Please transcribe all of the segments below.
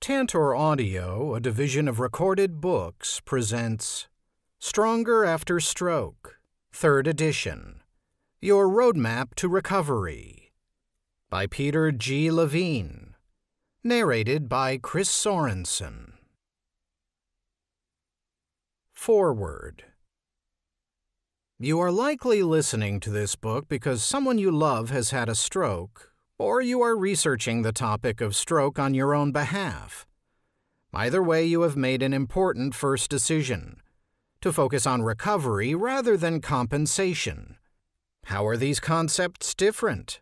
Tantor Audio, a division of Recorded Books, presents Stronger After Stroke, 3rd edition, Your Roadmap to Recovery, by Peter G Levine, narrated by Chris Sorensen. Foreword. You are likely listening to this book because someone you love has had a stroke, or you are researching the topic of stroke on your own behalf. Either way, you have made an important first decision: to focus on recovery rather than compensation. How are these concepts different?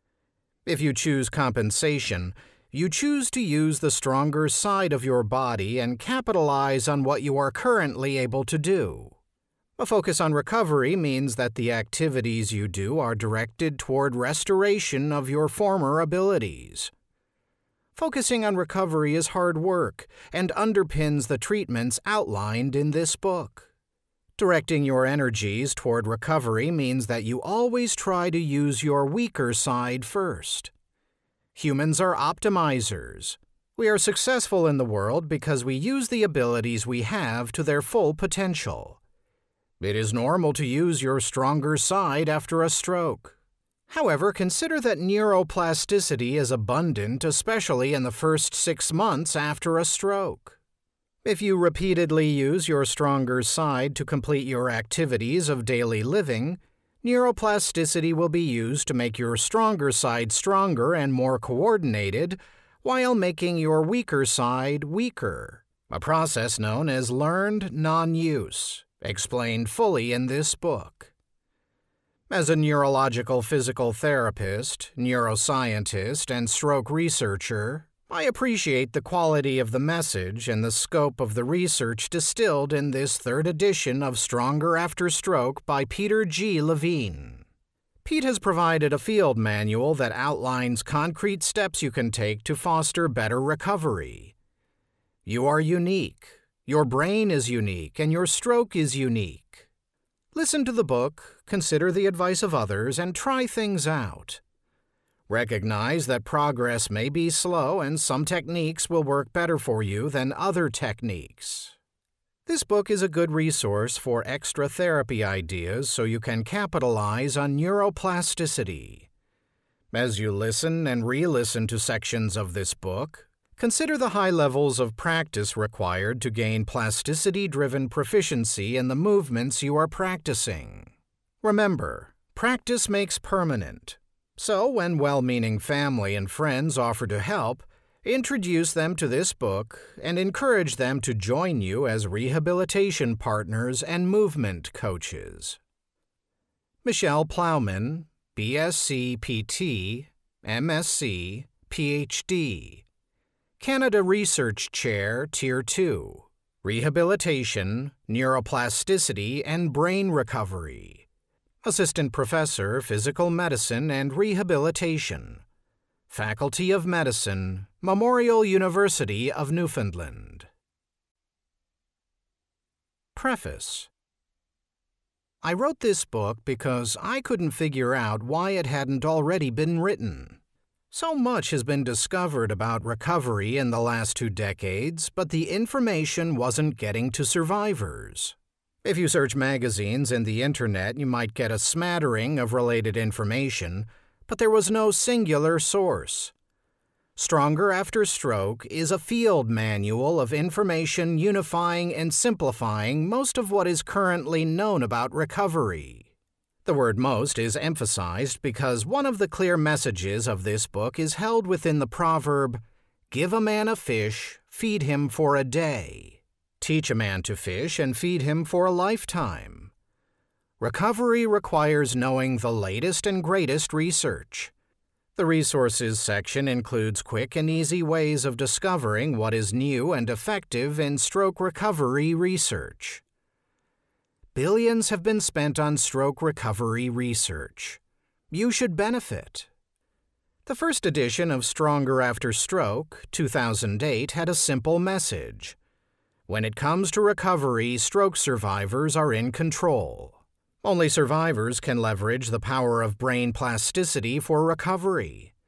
If you choose compensation, you choose to use the stronger side of your body and capitalize on what you are currently able to do. A focus on recovery means that the activities you do are directed toward restoration of your former abilities. Focusing on recovery is hard work and underpins the treatments outlined in this book. Directing your energies toward recovery means that you always try to use your weaker side first. Humans are optimizers. We are successful in the world because we use the abilities we have to their full potential. It is normal to use your stronger side after a stroke. However, consider that neuroplasticity is abundant, especially in the first 6 months after a stroke. If you repeatedly use your stronger side to complete your activities of daily living, neuroplasticity will be used to make your stronger side stronger and more coordinated, while making your weaker side weaker, a process known as learned non-use, explained fully in this book. As a neurological physical therapist, neuroscientist, and stroke researcher, I appreciate the quality of the message and the scope of the research distilled in this 3rd edition of Stronger After Stroke by Peter G Levine. Pete has provided a field manual that outlines concrete steps you can take to foster better recovery. You are unique. Your brain is unique, and your stroke is unique. Listen to the book, consider the advice of others, and try things out. Recognize that progress may be slow and some techniques will work better for you than other techniques. This book is a good resource for extra therapy ideas so you can capitalize on neuroplasticity. As you listen and re-listen to sections of this book, consider the high levels of practice required to gain plasticity-driven proficiency in the movements you are practicing. Remember, practice makes permanent. So when well-meaning family and friends offer to help, introduce them to this book and encourage them to join you as rehabilitation partners and movement coaches. Michelle Plowman, BSc PT, MSc, PhD. Canada Research Chair, Tier 2, Rehabilitation, Neuroplasticity, and Brain Recovery. Assistant Professor, Physical Medicine and Rehabilitation. Faculty of Medicine, Memorial University of Newfoundland. Preface. I wrote this book because I couldn't figure out why it hadn't already been written. So much has been discovered about recovery in the last 2 decades, but the information wasn't getting to survivors. If you search magazines and the internet, you might get a smattering of related information, but there was no singular source. Stronger After Stroke is a field manual of information unifying and simplifying most of what is currently known about recovery. The word most is emphasized because one of the clear messages of this book is held within the proverb, "Give a man a fish, feed him for a day. Teach a man to fish and feed him for a lifetime." Recovery requires knowing the latest and greatest research. The resources section includes quick and easy ways of discovering what is new and effective in stroke recovery research. Billions have been spent on stroke recovery research. You should benefit. The first edition of Stronger After Stroke, 2008, had a simple message. When it comes to recovery, stroke survivors are in control. Only survivors can leverage the power of brain plasticity for recovery.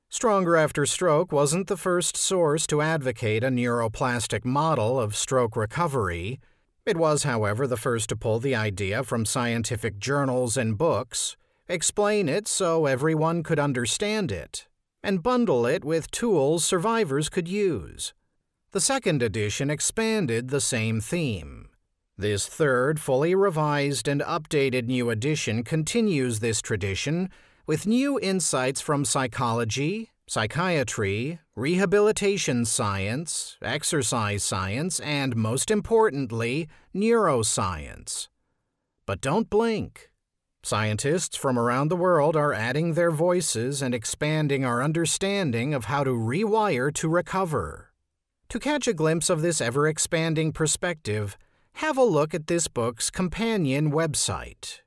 Stronger After Stroke wasn't the first source to advocate a neuroplastic model of stroke recovery. It was, however, the first to pull the idea from scientific journals and books, explain it so everyone could understand it, and bundle it with tools survivors could use. The second edition expanded the same theme. This third, fully revised and updated new edition continues this tradition with new insights from psychology, psychiatry, rehabilitation science, exercise science, and, most importantly, neuroscience. But don't blink. Scientists from around the world are adding their voices and expanding our understanding of how to rewire to recover. To catch a glimpse of this ever-expanding perspective, have a look at this book's companion website.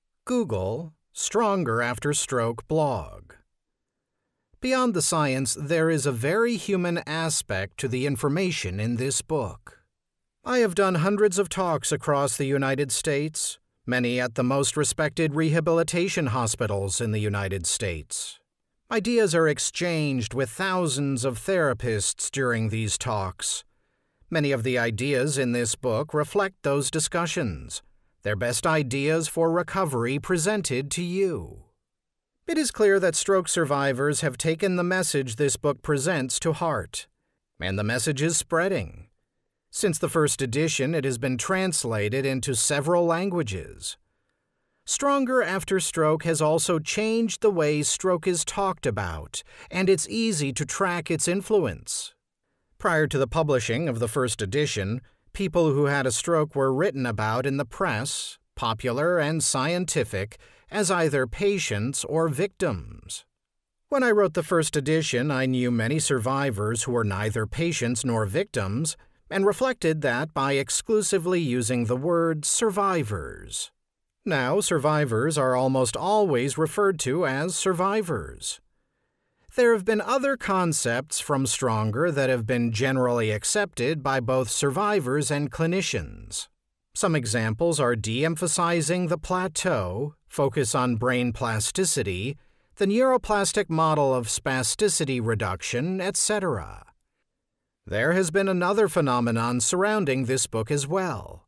Google Stronger After Stroke blog. Beyond the science, there is a very human aspect to the information in this book. I have done hundreds of talks across the United States, many at the most respected rehabilitation hospitals in the United States. Ideas are exchanged with thousands of therapists during these talks. Many of the ideas in this book reflect those discussions, their best ideas for recovery presented to you. It is clear that stroke survivors have taken the message this book presents to heart, and the message is spreading. Since the first edition, it has been translated into several languages. Stronger After Stroke has also changed the way stroke is talked about, and it's easy to track its influence. Prior to the publishing of the first edition, people who had a stroke were written about in the press, popular and scientific, as either patients or victims. When I wrote the first edition, I knew many survivors who were neither patients nor victims, and reflected that by exclusively using the word survivors. Now, survivors are almost always referred to as survivors. There have been other concepts from Stronger that have been generally accepted by both survivors and clinicians. Some examples are de-emphasizing the plateau, focus on brain plasticity, the neuroplastic model of spasticity reduction, etc. There has been another phenomenon surrounding this book as well: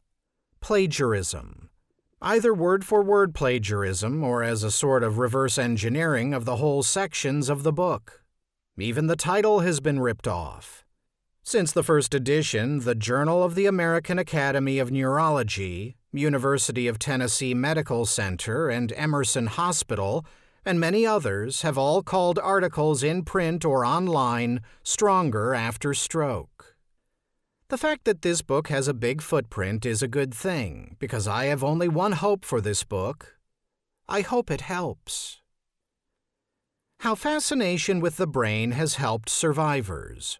plagiarism. Either word-for-word plagiarism or as a sort of reverse engineering of the whole sections of the book. Even the title has been ripped off. Since the first edition, the Journal of the American Academy of Neurology, University of Tennessee Medical Center, and Emerson Hospital, and many others have all called articles in print or online Stronger After Stroke. The fact that this book has a big footprint is a good thing, because I have only one hope for this book. I hope it helps. How fascination with the brain has helped survivors.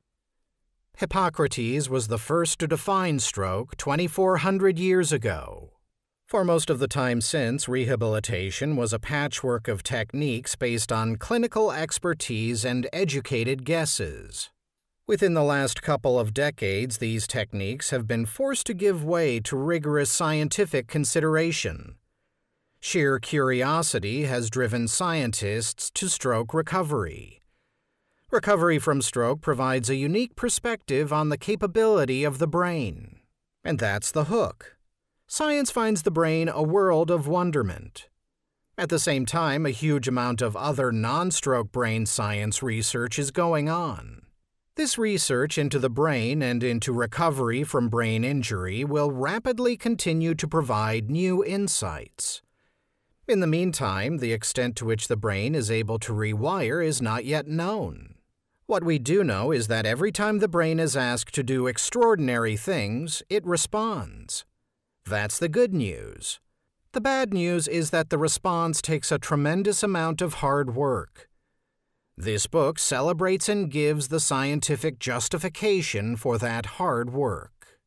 Hippocrates was the first to define stroke 2,400 years ago. For most of the time since, rehabilitation was a patchwork of techniques based on clinical expertise and educated guesses. Within the last couple of decades, these techniques have been forced to give way to rigorous scientific consideration. Sheer curiosity has driven scientists to stroke recovery. Recovery from stroke provides a unique perspective on the capability of the brain. And that's the hook. Science finds the brain a world of wonderment. At the same time, a huge amount of other non-stroke brain science research is going on. This research into the brain and into recovery from brain injury will rapidly continue to provide new insights. In the meantime, the extent to which the brain is able to rewire is not yet known. What we do know is that every time the brain is asked to do extraordinary things, it responds. That's the good news. The bad news is that the response takes a tremendous amount of hard work. This book celebrates and gives the scientific justification for that hard work.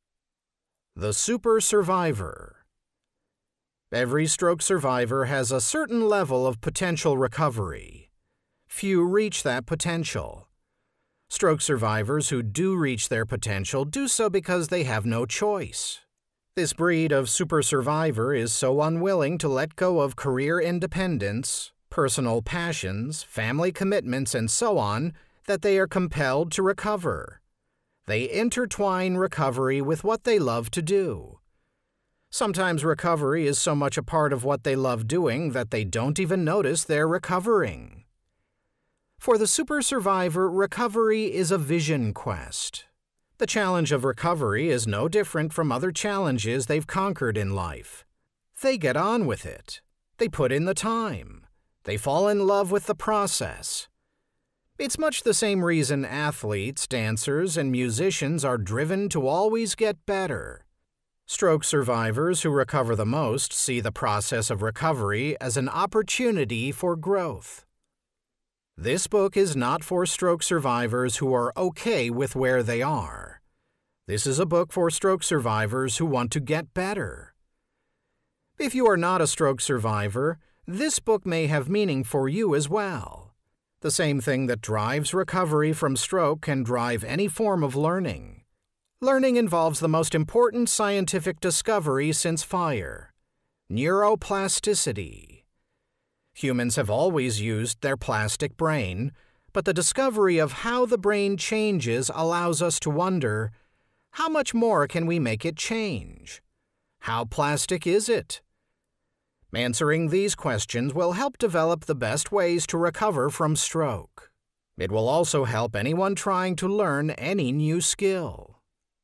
The Super Survivor. Every stroke survivor has a certain level of potential recovery. Few reach that potential. Stroke survivors who do reach their potential do so because they have no choice. This breed of super survivor is so unwilling to let go of career independence, personal passions, family commitments, and so on, that they are compelled to recover. They intertwine recovery with what they love to do. Sometimes recovery is so much a part of what they love doing that they don't even notice they're recovering. For the super survivor, recovery is a vision quest. The challenge of recovery is no different from other challenges they've conquered in life. They get on with it. They put in the time. They fall in love with the process. It's much the same reason athletes, dancers, and musicians are driven to always get better. Stroke survivors who recover the most see the process of recovery as an opportunity for growth. This book is not for stroke survivors who are okay with where they are. This is a book for stroke survivors who want to get better. If you are not a stroke survivor, this book may have meaning for you as well. The same thing that drives recovery from stroke can drive any form of learning. Learning involves the most important scientific discovery since fire: neuroplasticity. Humans have always used their plastic brain, but the discovery of how the brain changes allows us to wonder, how much more can we make it change? How plastic is it? Answering these questions will help develop the best ways to recover from stroke. It will also help anyone trying to learn any new skill.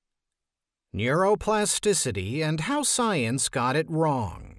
Neuroplasticity and how science got it wrong.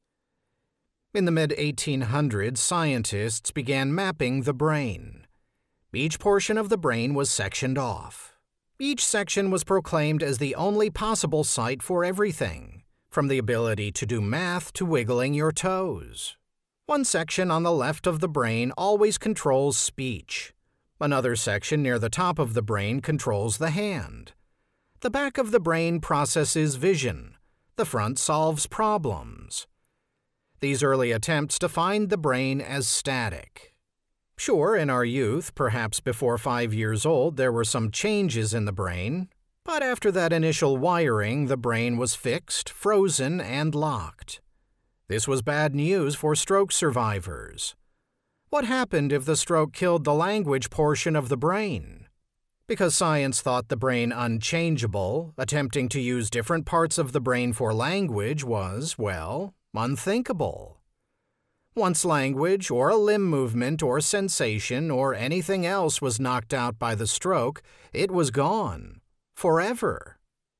In the mid-1800s, scientists began mapping the brain. Each portion of the brain was sectioned off. Each section was proclaimed as the only possible site for everything, from the ability to do math to wiggling your toes. One section on the left of the brain always controls speech. Another section near the top of the brain controls the hand. The back of the brain processes vision. The front solves problems. These early attempts defined the brain as static. Sure, in our youth, perhaps before 5 years old, there were some changes in the brain, but after that initial wiring, the brain was fixed, frozen, and locked. This was bad news for stroke survivors. What happened if the stroke killed the language portion of the brain? Because science thought the brain unchangeable, attempting to use different parts of the brain for language was, well, unthinkable. Once language or a limb movement or sensation or anything else was knocked out by the stroke, it was gone. Forever.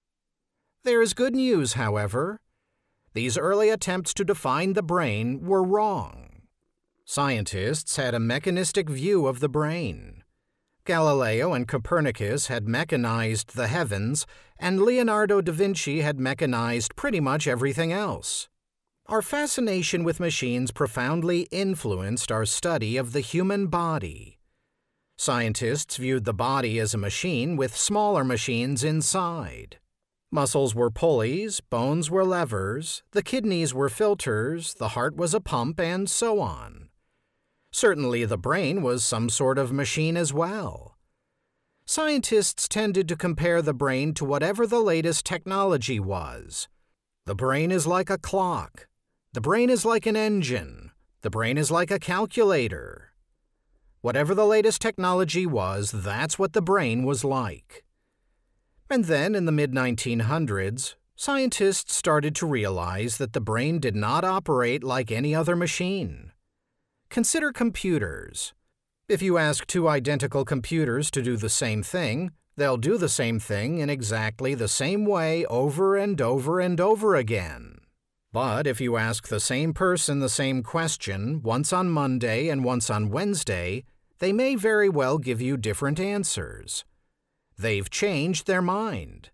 There is good news, however. These early attempts to define the brain were wrong. Scientists had a mechanistic view of the brain. Galileo and Copernicus had mechanized the heavens, and Leonardo da Vinci had mechanized pretty much everything else. Our fascination with machines profoundly influenced our study of the human body. Scientists viewed the body as a machine with smaller machines inside. Muscles were pulleys, bones were levers, the kidneys were filters, the heart was a pump, and so on. Certainly the brain was some sort of machine as well. Scientists tended to compare the brain to whatever the latest technology was. The brain is like a clock. The brain is like an engine. The brain is like a calculator. Whatever the latest technology was, that's what the brain was like. And then, in the mid-1900s, scientists started to realize that the brain did not operate like any other machine. Consider computers. If you ask two identical computers to do the same thing, they'll do the same thing in exactly the same way over and over and over again. But if you ask the same person the same question once on Monday and once on Wednesday, they may very well give you different answers. They've changed their mind.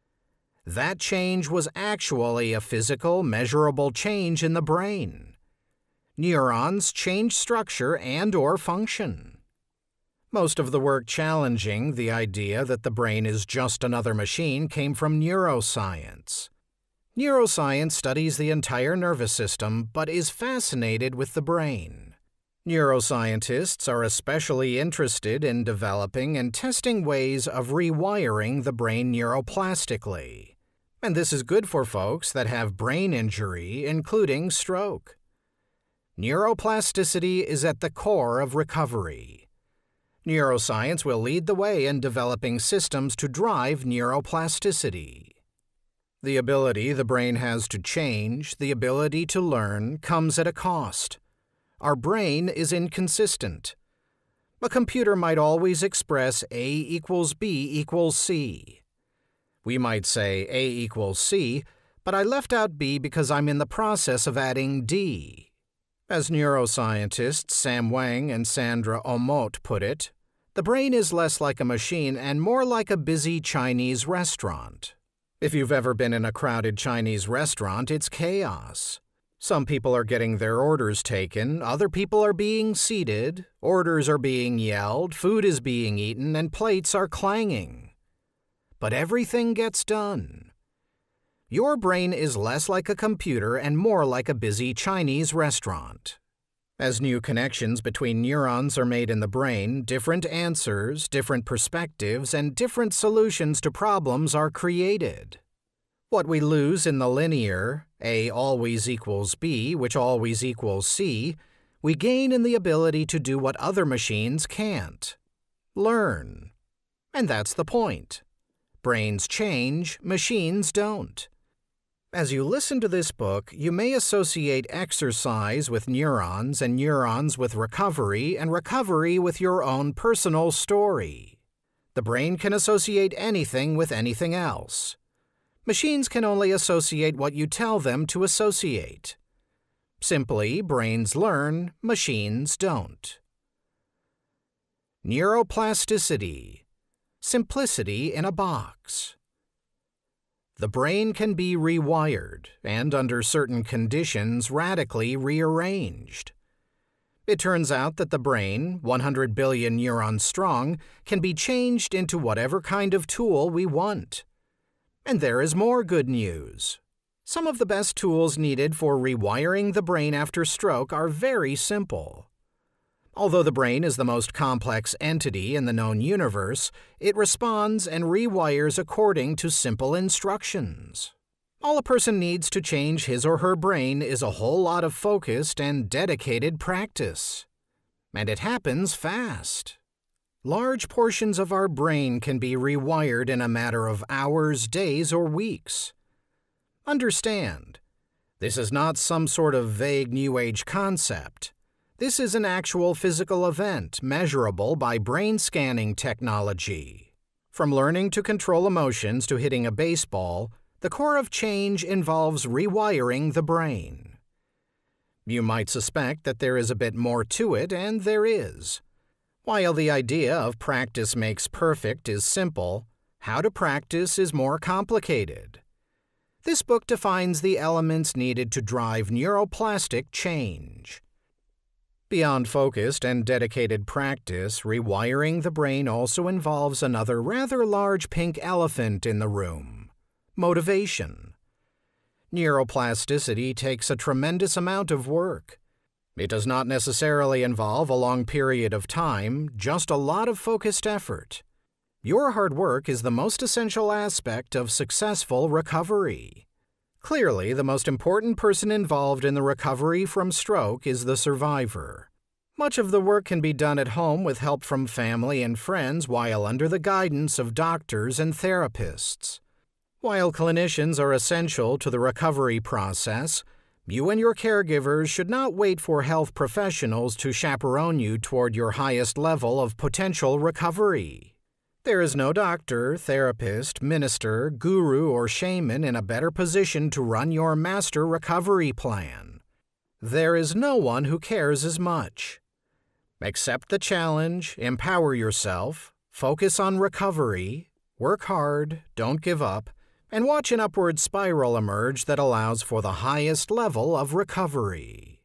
That change was actually a physical, measurable change in the brain. Neurons change structure and/or function. Most of the work challenging the idea that the brain is just another machine came from neuroscience. Neuroscience studies the entire nervous system but is fascinated with the brain. Neuroscientists are especially interested in developing and testing ways of rewiring the brain neuroplastically. And this is good for folks that have brain injury, including stroke. Neuroplasticity is at the core of recovery. Neuroscience will lead the way in developing systems to drive neuroplasticity. The ability the brain has to change, the ability to learn, comes at a cost. Our brain is inconsistent. A computer might always express A equals B equals C. We might say A equals C, but I left out B because I'm in the process of adding D. As neuroscientists Sam Wang and Sandra Omote put it, the brain is less like a machine and more like a busy Chinese restaurant. If you've ever been in a crowded Chinese restaurant, it's chaos. Some people are getting their orders taken, other people are being seated, orders are being yelled, food is being eaten, and plates are clanging. But everything gets done. Your brain is less like a computer and more like a busy Chinese restaurant. As new connections between neurons are made in the brain, different answers, different perspectives, and different solutions to problems are created. What we lose in the linear, A always equals B, which always equals C, we gain in the ability to do what other machines can't. Learn. And that's the point. Brains change, machines don't. As you listen to this book, you may associate exercise with neurons and neurons with recovery and recovery with your own personal story. The brain can associate anything with anything else. Machines can only associate what you tell them to associate. Simply, brains learn, machines don't. Neuroplasticity. Simplicity in a box. The brain can be rewired and, under certain conditions, radically rearranged. It turns out that the brain, 100 billion neurons strong, can be changed into whatever kind of tool we want. And there is more good news. Some of the best tools needed for rewiring the brain after stroke are very simple. Although the brain is the most complex entity in the known universe, it responds and rewires according to simple instructions. All a person needs to change his or her brain is a whole lot of focused and dedicated practice. And it happens fast. Large portions of our brain can be rewired in a matter of hours, days, or weeks. Understand, this is not some sort of vague New Age concept. This is an actual physical event measurable by brain scanning technology. From learning to control emotions to hitting a baseball, the core of change involves rewiring the brain. You might suspect that there is a bit more to it, and there is. While the idea of practice makes perfect is simple, how to practice is more complicated. This book defines the elements needed to drive neuroplastic change. Beyond focused and dedicated practice, rewiring the brain also involves another rather large pink elephant in the room: motivation. Neuroplasticity takes a tremendous amount of work. It does not necessarily involve a long period of time, just a lot of focused effort. Your hard work is the most essential aspect of successful recovery. Clearly, the most important person involved in the recovery from stroke is the survivor. Much of the work can be done at home with help from family and friends while under the guidance of doctors and therapists. While clinicians are essential to the recovery process, you and your caregivers should not wait for health professionals to chaperone you toward your highest level of potential recovery. There is no doctor, therapist, minister, guru, or shaman in a better position to run your master recovery plan. There is no one who cares as much. Accept the challenge, empower yourself, focus on recovery, work hard, don't give up, and watch an upward spiral emerge that allows for the highest level of recovery.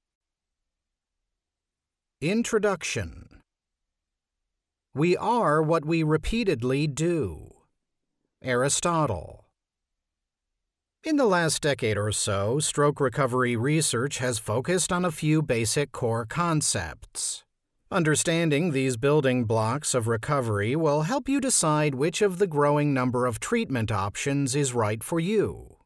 Introduction. We are what we repeatedly do. Aristotle. In the last decade or so, stroke recovery research has focused on a few basic core concepts. Understanding these building blocks of recovery will help you decide which of the growing number of treatment options is right for you.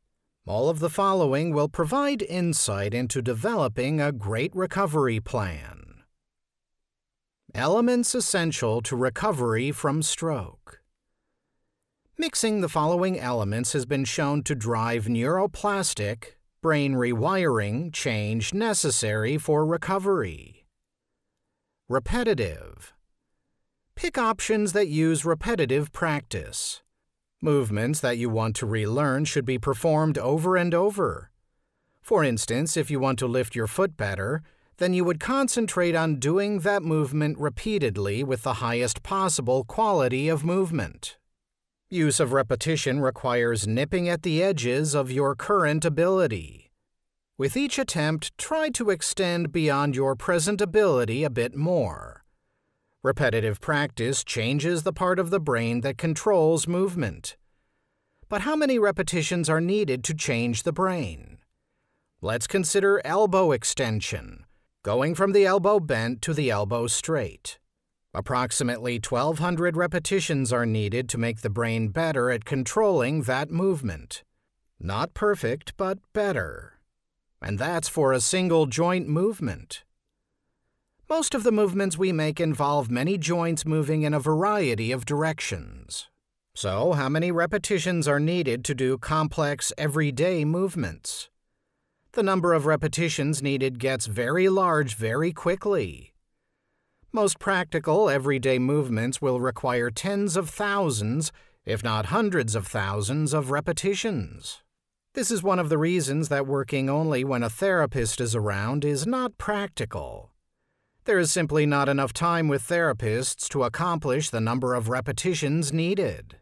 All of the following will provide insight into developing a great recovery plan. Elements essential to recovery from stroke. Mixing the following elements has been shown to drive neuroplastic, brain rewiring change necessary for recovery. Repetitive. Pick options that use repetitive practice. Movements that you want to relearn should be performed over and over. For instance, if you want to lift your foot better, then you would concentrate on doing that movement repeatedly with the highest possible quality of movement. Use of repetition requires nipping at the edges of your current ability. With each attempt, try to extend beyond your present ability a bit more. Repetitive practice changes the part of the brain that controls movement. But how many repetitions are needed to change the brain? Let's consider elbow extension, going from the elbow bent to the elbow straight. Approximately 1,200 repetitions are needed to make the brain better at controlling that movement. Not perfect, but better. And that's for a single joint movement. Most of the movements we make involve many joints moving in a variety of directions. So, how many repetitions are needed to do complex, everyday movements? The number of repetitions needed gets very large very quickly. Most practical, everyday movements will require tens of thousands, if not hundreds of thousands, of repetitions. This is one of the reasons that working only when a therapist is around is not practical. There is simply not enough time with therapists to accomplish the number of repetitions needed.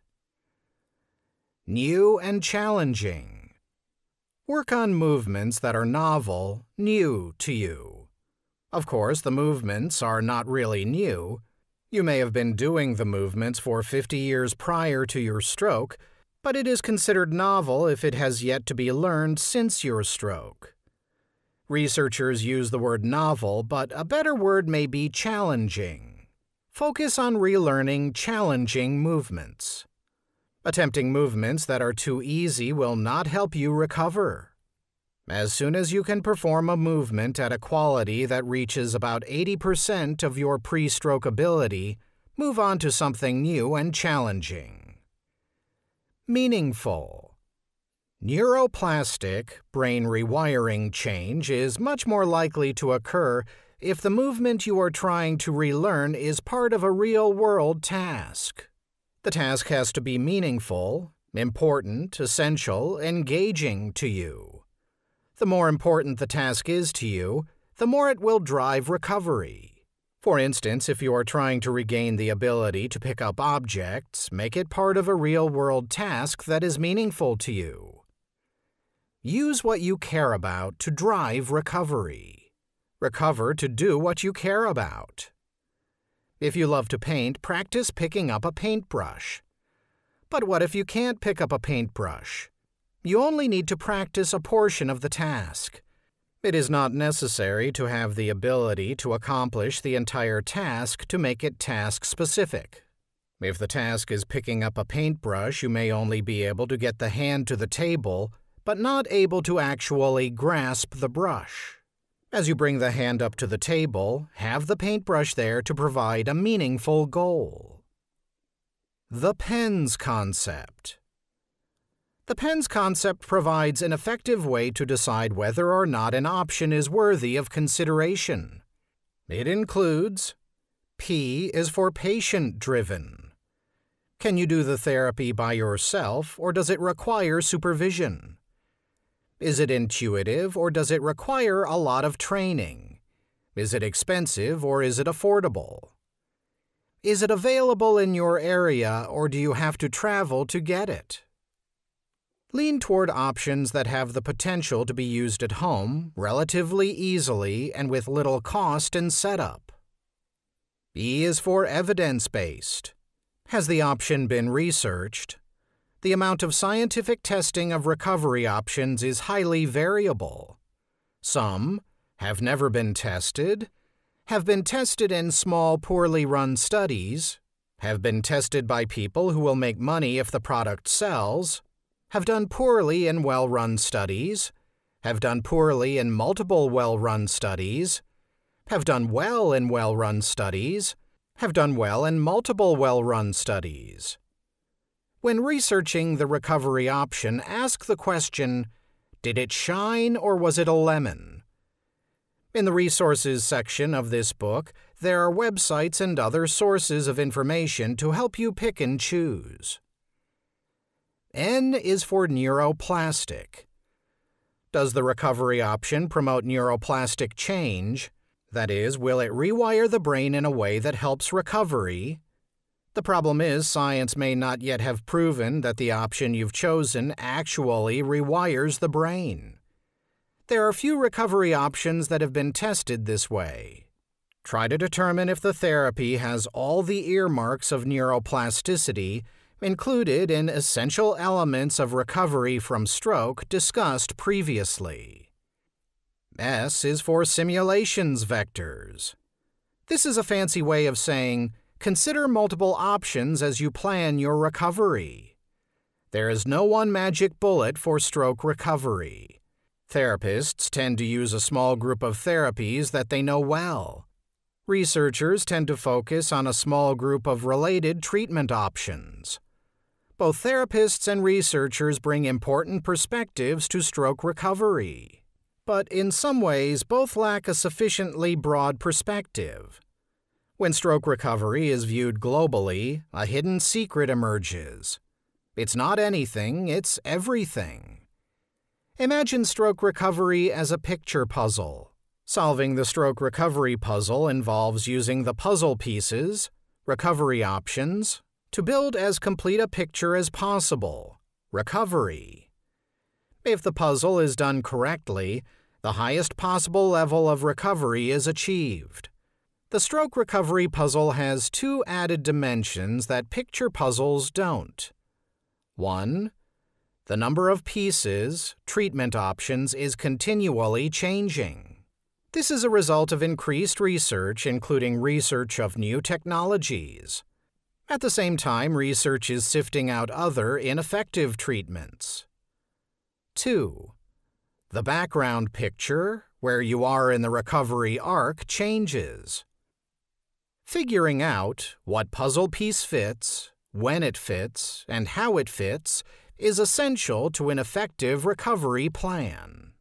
New and challenging. Work on movements that are novel, new to you. Of course, the movements are not really new. You may have been doing the movements for 50 years prior to your stroke, but it is considered novel if it has yet to be learned since your stroke. Researchers use the word novel, but a better word may be challenging. Focus on relearning challenging movements. Attempting movements that are too easy will not help you recover. As soon as you can perform a movement at a quality that reaches about 80% of your pre-stroke ability, move on to something new and challenging. Meaningful. Neuroplastic, brain rewiring change is much more likely to occur if the movement you are trying to relearn is part of a real-world task. The task has to be meaningful, important, essential, engaging to you. The more important the task is to you, the more it will drive recovery. For instance, if you are trying to regain the ability to pick up objects, make it part of a real-world task that is meaningful to you. Use what you care about to drive recovery. Recover to do what you care about. If you love to paint, practice picking up a paintbrush. But what if you can't pick up a paintbrush? You only need to practice a portion of the task. It is not necessary to have the ability to accomplish the entire task to make it task-specific. If the task is picking up a paintbrush, you may only be able to get the hand to the table, but not able to actually grasp the brush. As you bring the hand up to the table, have the paintbrush there to provide a meaningful goal. The PENS concept. The PENS concept provides an effective way to decide whether or not an option is worthy of consideration. It includes: P is for patient-driven. Can you do the therapy by yourself, or does it require supervision? Is it intuitive, or does it require a lot of training? Is it expensive, or is it affordable? Is it available in your area, or do you have to travel to get it? Lean toward options that have the potential to be used at home, relatively easily, and with little cost and setup. E is for evidence-based. Has the option been researched? The amount of scientific testing of recovery options is highly variable. Some have never been tested, have been tested in small, poorly run studies, have been tested by people who will make money if the product sells, have done poorly in well-run studies, have done poorly in multiple well-run studies, have done well in well-run studies, have done well in multiple well-run studies. When researching the recovery option, ask the question, did it shine or was it a lemon? In the resources section of this book, there are websites and other sources of information to help you pick and choose. N is for neuroplastic. Does the recovery option promote neuroplastic change? That is, will it rewire the brain in a way that helps recovery? The problem is, science may not yet have proven that the option you've chosen actually rewires the brain. There are few recovery options that have been tested this way. Try to determine if the therapy has all the earmarks of neuroplasticity included in essential elements of recovery from stroke discussed previously. S is for simulations vectors. This is a fancy way of saying, consider multiple options as you plan your recovery. There is no one magic bullet for stroke recovery. Therapists tend to use a small group of therapies that they know well. Researchers tend to focus on a small group of related treatment options. Both therapists and researchers bring important perspectives to stroke recovery. But in some ways, both lack a sufficiently broad perspective. When stroke recovery is viewed globally, a hidden secret emerges. It's not anything, it's everything. Imagine stroke recovery as a picture puzzle. Solving the stroke recovery puzzle involves using the puzzle pieces, recovery options, to build as complete a picture as possible, recovery. If the puzzle is done correctly, the highest possible level of recovery is achieved. The stroke recovery puzzle has two added dimensions that picture puzzles don't. 1. The number of pieces, treatment options, is continually changing. This is a result of increased research, including research of new technologies. At the same time, research is sifting out other ineffective treatments. 2. The background picture, where you are in the recovery arc, changes. Figuring out what puzzle piece fits, when it fits, and how it fits is essential to an effective recovery plan.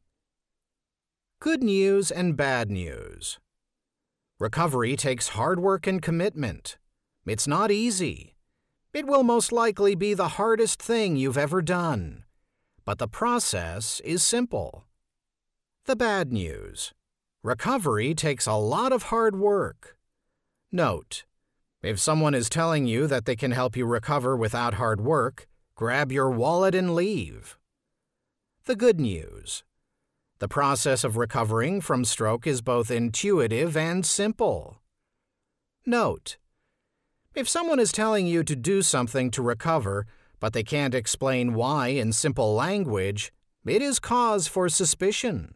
Good news and bad news. Recovery takes hard work and commitment. It's not easy. It will most likely be the hardest thing you've ever done. But the process is simple. The bad news. Recovery takes a lot of hard work. Note: if someone is telling you that they can help you recover without hard work, grab your wallet and leave. The good news. The process of recovering from stroke is both intuitive and simple. Note: if someone is telling you to do something to recover, but they can't explain why in simple language, it is cause for suspicion.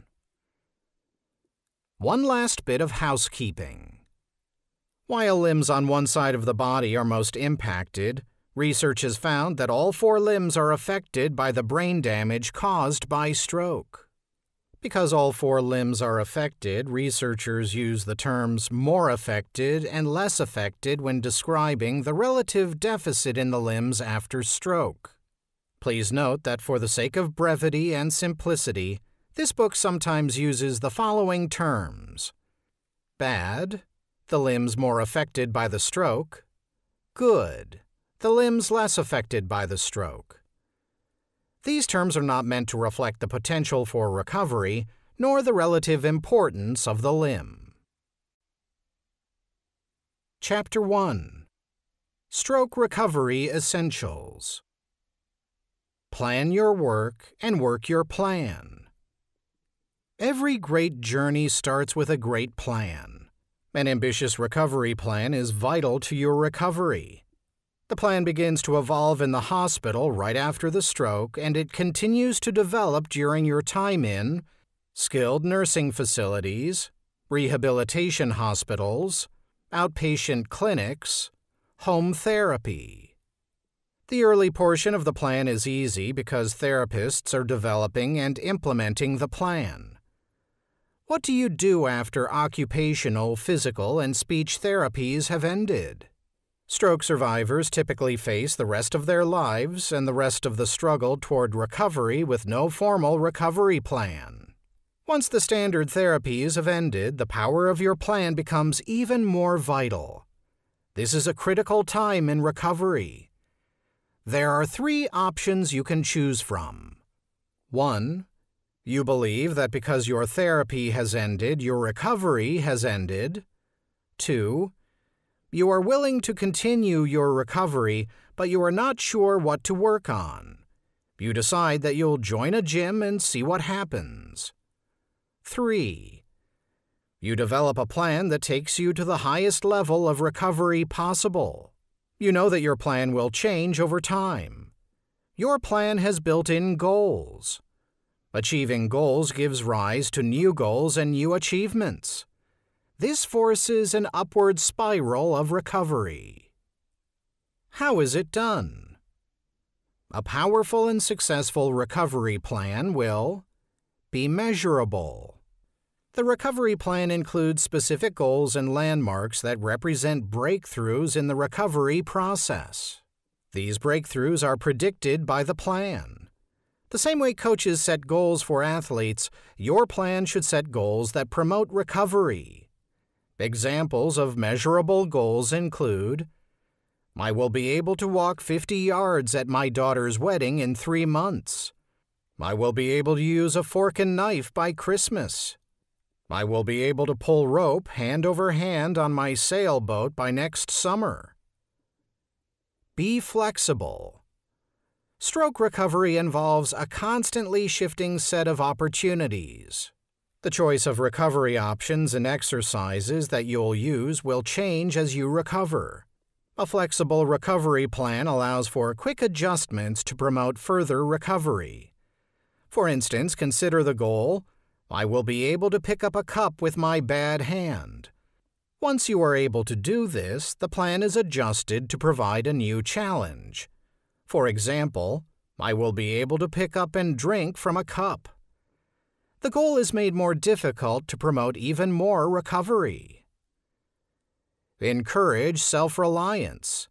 One last bit of housekeeping. While limbs on one side of the body are most impacted, research has found that all 4 limbs are affected by the brain damage caused by stroke. Because all 4 limbs are affected, researchers use the terms more affected and less affected when describing the relative deficit in the limbs after stroke. Please note that for the sake of brevity and simplicity, this book sometimes uses the following terms: bad, the limbs more affected by the stroke; good, the limbs less affected by the stroke. These terms are not meant to reflect the potential for recovery, nor the relative importance of the limb. Chapter 1. Stroke Recovery Essentials. Plan your work and work your plan. Every great journey starts with a great plan. An ambitious recovery plan is vital to your recovery. The plan begins to evolve in the hospital right after the stroke, and it continues to develop during your time in skilled nursing facilities, rehabilitation hospitals, outpatient clinics, home therapy. The early portion of the plan is easy because therapists are developing and implementing the plan. What do you do after occupational, physical, and speech therapies have ended? Stroke survivors typically face the rest of their lives and the rest of the struggle toward recovery with no formal recovery plan. Once the standard therapies have ended, the power of your plan becomes even more vital. This is a critical time in recovery. There are 3 options you can choose from. 1. You believe that because your therapy has ended, your recovery has ended. 2. You are willing to continue your recovery, but you are not sure what to work on. You decide that you'll join a gym and see what happens. 3. You develop a plan that takes you to the highest level of recovery possible. You know that your plan will change over time. Your plan has built-in goals. Achieving goals gives rise to new goals and new achievements. This forces an upward spiral of recovery. How is it done? A powerful and successful recovery plan will be measurable. The recovery plan includes specific goals and landmarks that represent breakthroughs in the recovery process. These breakthroughs are predicted by the plan. The same way coaches set goals for athletes, your plan should set goals that promote recovery. Examples of measurable goals include: I will be able to walk 50 yards at my daughter's wedding in 3 months. I will be able to use a fork and knife by Christmas. I will be able to pull rope hand over hand on my sailboat by next summer. Be flexible. Stroke recovery involves a constantly shifting set of opportunities. The choice of recovery options and exercises that you'll use will change as you recover. A flexible recovery plan allows for quick adjustments to promote further recovery. For instance, consider the goal: I will be able to pick up a cup with my bad hand. Once you are able to do this, the plan is adjusted to provide a new challenge. For example, I will be able to pick up and drink from a cup. The goal is made more difficult to promote even more recovery. Encourage self-reliance.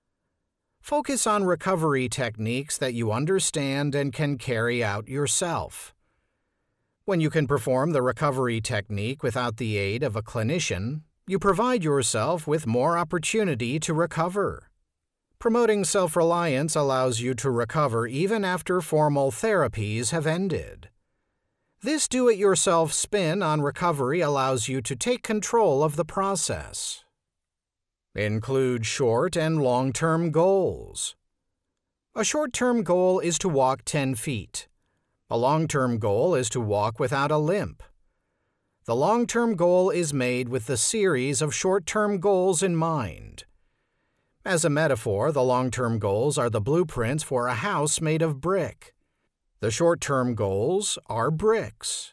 Focus on recovery techniques that you understand and can carry out yourself. When you can perform the recovery technique without the aid of a clinician, you provide yourself with more opportunity to recover. Promoting self-reliance allows you to recover even after formal therapies have ended. This do-it-yourself spin on recovery allows you to take control of the process. Include short and long-term goals. A short-term goal is to walk 10 feet. A long-term goal is to walk without a limp. The long-term goal is made with the series of short-term goals in mind. As a metaphor, the long-term goals are the blueprints for a house made of brick. The short-term goals are bricks.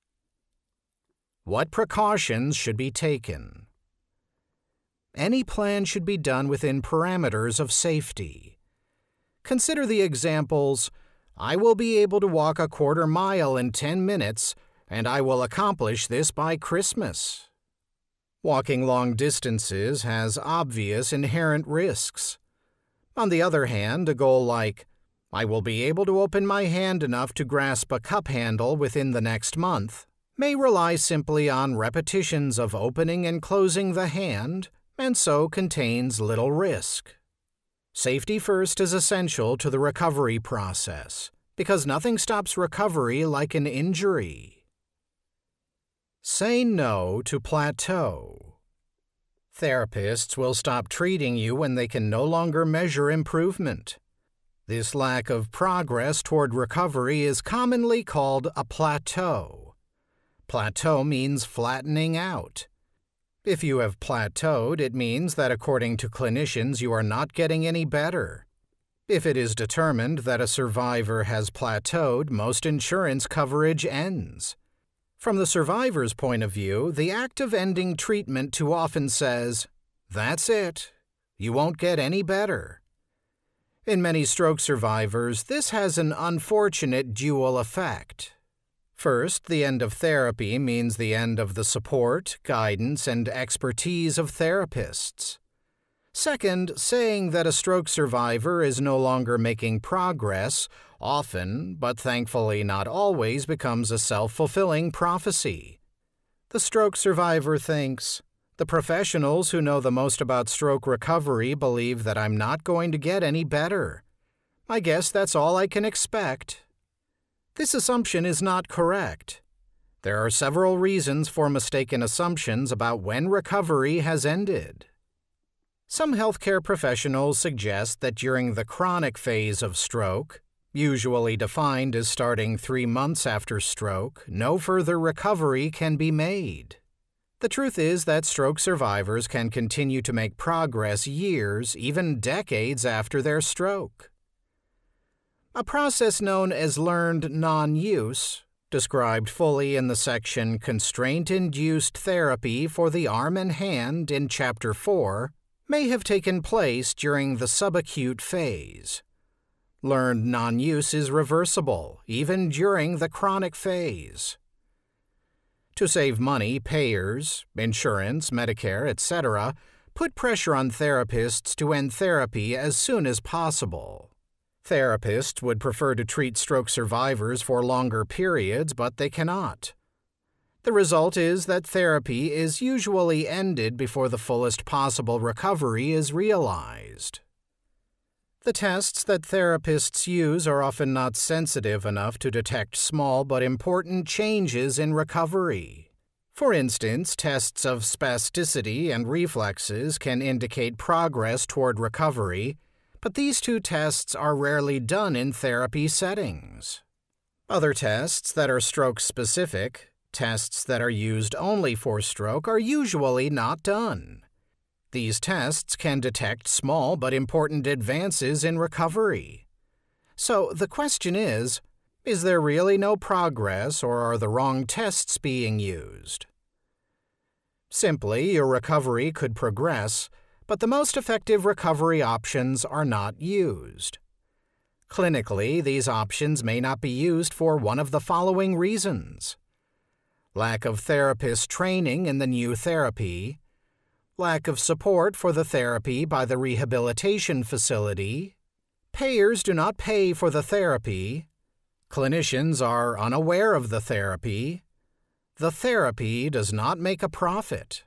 What precautions should be taken? Any plan should be done within parameters of safety. Consider the examples: I will be able to walk a quarter mile in 10 minutes, and I will accomplish this by Christmas. Walking long distances has obvious inherent risks. On the other hand, a goal like, I will be able to open my hand enough to grasp a cup handle within the next month, may rely simply on repetitions of opening and closing the hand, and so contains little risk. Safety first is essential to the recovery process, because nothing stops recovery like an injury. Say no to plateau. Therapists will stop treating you when they can no longer measure improvement. This lack of progress toward recovery is commonly called a plateau. Plateau means flattening out. If you have plateaued, it means that according to clinicians you are not getting any better. If it is determined that a survivor has plateaued, most insurance coverage ends. From the survivor's point of view, the act of ending treatment too often says, "That's it. You won't get any better." In many stroke survivors, this has an unfortunate dual effect. First, the end of therapy means the end of the support, guidance, and expertise of therapists. Second, saying that a stroke survivor is no longer making progress often, but thankfully not always, becomes a self-fulfilling prophecy. The stroke survivor thinks, "The professionals who know the most about stroke recovery believe that I'm not going to get any better. I guess that's all I can expect." This assumption is not correct. There are several reasons for mistaken assumptions about when recovery has ended. Some healthcare professionals suggest that during the chronic phase of stroke, usually defined as starting 3 months after stroke, no further recovery can be made. The truth is that stroke survivors can continue to make progress years, even decades after their stroke. A process known as learned non-use, described fully in the section Constraint-Induced Therapy for the Arm and Hand in Chapter 4, may have taken place during the subacute phase. Learned non-use is reversible, even during the chronic phase. To save money, payers, insurance, Medicare, etc., put pressure on therapists to end therapy as soon as possible. Therapists would prefer to treat stroke survivors for longer periods, but they cannot. The result is that therapy is usually ended before the fullest possible recovery is realized. The tests that therapists use are often not sensitive enough to detect small but important changes in recovery. For instance, tests of spasticity and reflexes can indicate progress toward recovery, but these two tests are rarely done in therapy settings. Other tests that are stroke-specific, tests that are used only for stroke, are usually not done. These tests can detect small but important advances in recovery. So the question is there really no progress, or are the wrong tests being used? Simply, your recovery could progress, but the most effective recovery options are not used. Clinically, these options may not be used for one of the following reasons: lack of therapist training in the new therapy, lack of support for the therapy by the rehabilitation facility, payers do not pay for the therapy, clinicians are unaware of the therapy does not make a profit.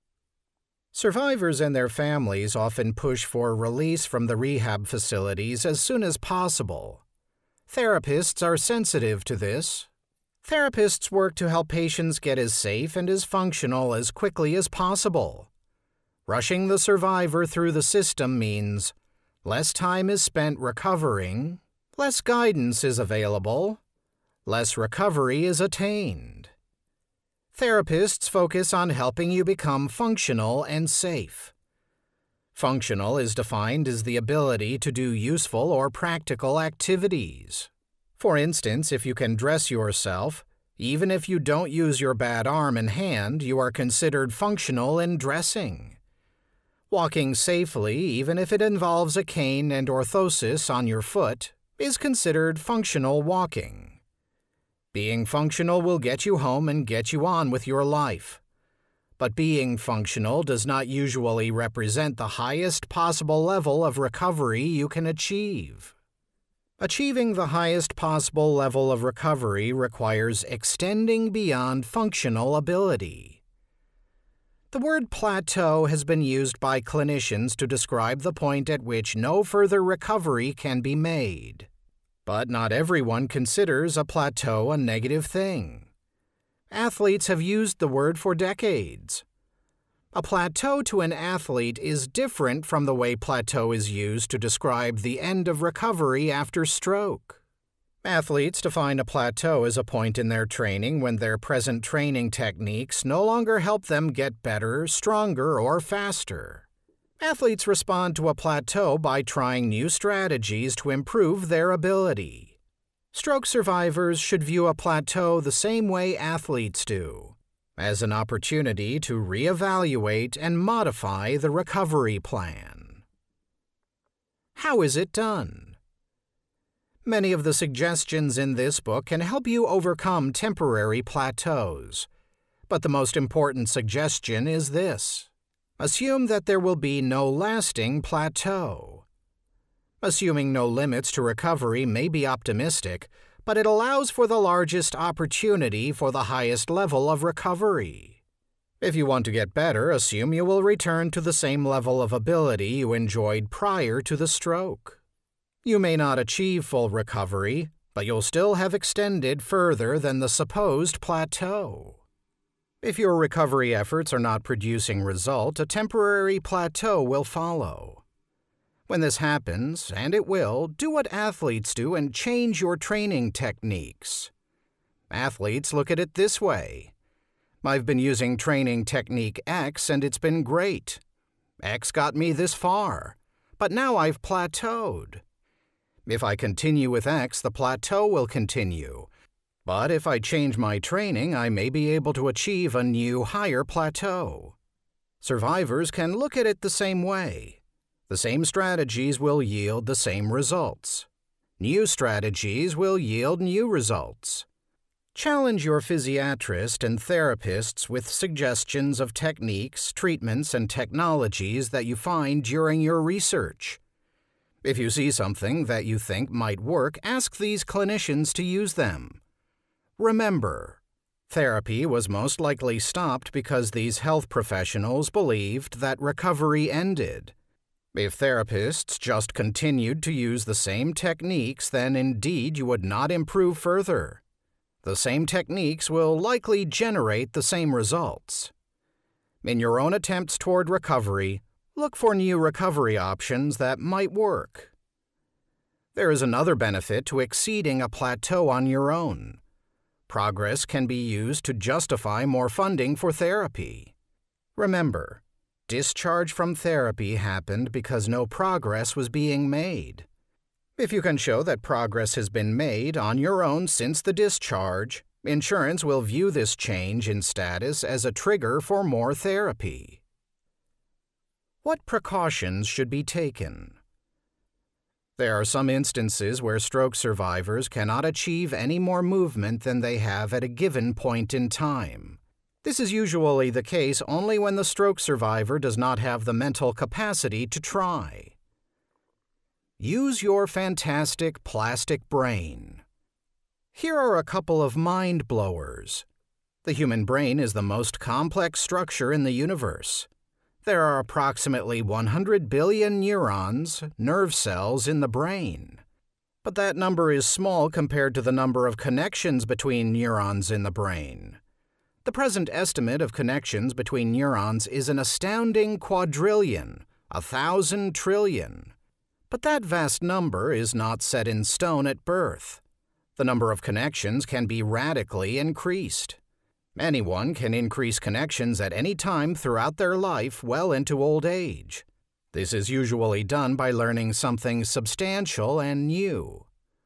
Survivors and their families often push for release from the rehab facilities as soon as possible. Therapists are sensitive to this. Therapists work to help patients get as safe and as functional as quickly as possible. Rushing the survivor through the system means less time is spent recovering, less guidance is available, less recovery is attained. Therapists focus on helping you become functional and safe. Functional is defined as the ability to do useful or practical activities. For instance, if you can dress yourself, even if you don't use your bad arm and hand, you are considered functional in dressing. Walking safely, even if it involves a cane and orthosis on your foot, is considered functional walking. Being functional will get you home and get you on with your life. But being functional does not usually represent the highest possible level of recovery you can achieve. Achieving the highest possible level of recovery requires extending beyond functional ability. The word plateau has been used by clinicians to describe the point at which no further recovery can be made. But not everyone considers a plateau a negative thing. Athletes have used the word for decades. A plateau to an athlete is different from the way plateau is used to describe the end of recovery after stroke. Athletes define a plateau as a point in their training when their present training techniques no longer help them get better, stronger, or faster. Athletes respond to a plateau by trying new strategies to improve their ability. Stroke survivors should view a plateau the same way athletes do, as an opportunity to reevaluate and modify the recovery plan. How is it done? Many of the suggestions in this book can help you overcome temporary plateaus. But the most important suggestion is this: assume that there will be no lasting plateau. Assuming no limits to recovery may be optimistic, but it allows for the largest opportunity for the highest level of recovery. If you want to get better, assume you will return to the same level of ability you enjoyed prior to the stroke. You may not achieve full recovery, but you'll still have extended further than the supposed plateau. If your recovery efforts are not producing result, a temporary plateau will follow. When this happens, and it will, do what athletes do and change your training techniques. Athletes look at it this way: I've been using training technique X and it's been great. X got me this far, but now I've plateaued. If I continue with X, the plateau will continue. But if I change my training, I may be able to achieve a new, higher plateau. Survivors can look at it the same way. The same strategies will yield the same results. New strategies will yield new results. Challenge your physiatrist and therapists with suggestions of techniques, treatments, and technologies that you find during your research. If you see something that you think might work, ask these clinicians to use them. Remember, therapy was most likely stopped because these health professionals believed that recovery ended. If therapists just continued to use the same techniques, then indeed you would not improve further. The same techniques will likely generate the same results. In your own attempts toward recovery, look for new recovery options that might work. There is another benefit to exceeding a plateau on your own. Progress can be used to justify more funding for therapy. Remember, discharge from therapy happened because no progress was being made. If you can show that progress has been made on your own since the discharge, insurance will view this change in status as a trigger for more therapy. What precautions should be taken? There are some instances where stroke survivors cannot achieve any more movement than they have at a given point in time. This is usually the case only when the stroke survivor does not have the mental capacity to try. Use your fantastic plastic brain. Here are a couple of mind blowers. The human brain is the most complex structure in the universe. There are approximately 100 billion neurons, nerve cells, in the brain. But that number is small compared to the number of connections between neurons in the brain. The present estimate of connections between neurons is an astounding quadrillion, 1,000 trillion. But that vast number is not set in stone at birth. The number of connections can be radically increased. Anyone can increase connections at any time throughout their life well into old age. This is usually done by learning something substantial and new.